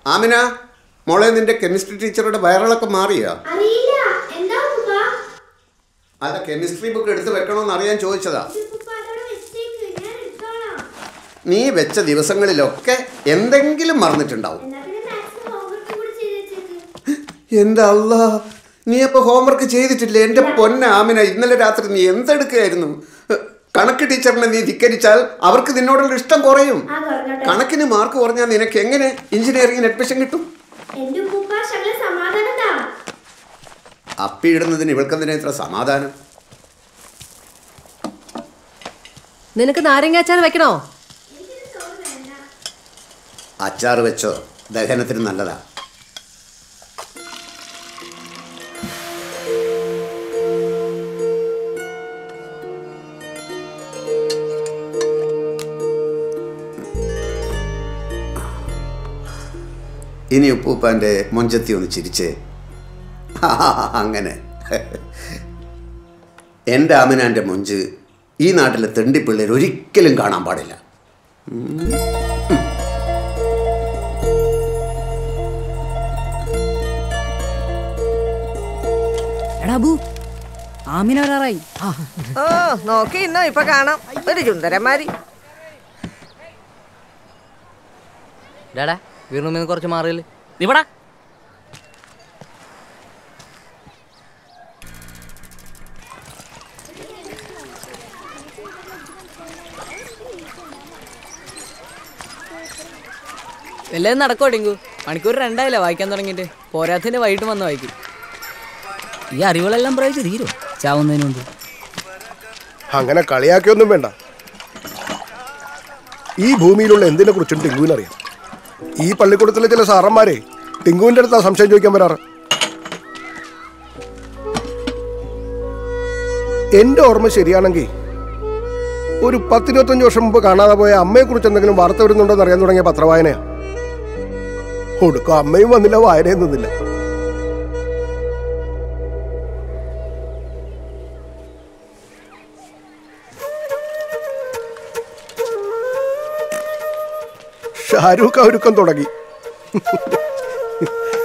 ആമിന, മോളെ നിന്റെ കെമിസ്ട്രി ടീച്ചറുടെ വയറിളക്കം മാറിയോ? അല്ല, കെമിസ്ട്രി ബുക്ക് എടുത്ത് വെക്കണമെന്ന് അറിയാൻ ചോദിച്ചതാ. നീ വെച്ച ദിവസങ്ങളിലൊക്കെ എന്തെങ്കിലും മറന്നിട്ടുണ്ടാവും. എന്താ അല്ലാ, നീ അപ്പോൾ ഹോംവർക്ക് ചെയ്തിട്ടില്ലേ? എൻ്റെ പൊന്ന ആമിന, ഇന്നലെ രാത്രി നീ എന്തെടുക്കുകയായിരുന്നു? കണക്ക് ടീച്ചറിനെ നീ ധിക്കരിച്ചാൽ അവർക്ക് നിന്നോടുള്ള ഇഷ്ടം കുറയും. കണക്കിന് മാർക്ക് കുറഞ്ഞാൽ നിനക്ക് എങ്ങനെ എഞ്ചിനീയറിംഗിന് അഡ്മിഷൻ കിട്ടും? അപ്പിയിടുന്നതിന് ഇവൾക്കെന്തിനാ ഇത്ര സമാധാനം? നിനക്ക് നാരങ്ങാച്ചാർ വെക്കണോ? അച്ചാർ വെച്ചോ, ദഹനത്തിന് നല്ലതാ. ഇനി ഉപ്പൂപ്പാൻ്റെ മൊഞ്ചത്തി ഒന്ന് ചിരിച്ചേ. അങ്ങനെ എൻ്റെ ആമിനാൻ്റെ മൊഞ്ച് ഈ നാട്ടിലെ തെണ്ടിപ്പിള്ളേർ ഒരിക്കലും കാണാൻ പാടില്ല. ആമിന വരാറായി. ഓ നോക്കി ഇന്നോ ഇപ്പൊ കാണാം ഒരു ചുന്ദരന്മാരി. ഡാടാ വീടിന് കുറച്ച് മാറിയില്ല ഇവിടെ. വല്ലതും നടക്കോ ടിങ്കു? മണിക്കൂർ 2 വായിക്കാൻ തുടങ്ങിയിട്ട്. പോരാത്തിന് വൈകിട്ട് വന്ന് വായിക്കും. ഈ അറിവുകളെല്ലാം പ്രയോഗിച്ച് തീരും ചാവുന്നതിന് മുമ്പ്. അങ്ങനെ കളിയാക്കിയൊന്നും വേണ്ട. ഈ ഭൂമിയിലുള്ള എന്തിനെ കുറിച്ചും ടിങ്കുവിനറിയാം. ഈ പള്ളിക്കൂടത്തിലെ ചില സാറന്മാരെ ടിങ്കുവിൻ്റെ അടുത്താ സംശയം ചോദിക്കാൻ വരാറ്. എൻ്റെ ഓർമ്മ ശരിയാണെങ്കിൽ ഒരു 10-25 വർഷം മുമ്പ് കാണാതെ പോയ അമ്മയെക്കുറിച്ച് എന്തെങ്കിലും വാർത്ത വരുന്നുണ്ടോ എന്ന് അറിയാൻ തുടങ്ങിയ പത്രവായനയാ. ഒടുക്കം അമ്മയും വന്നില്ല, വായനയും നിന്നില്ല. ഷാരൂഖ് ഒരുക്കം തുടങ്ങി.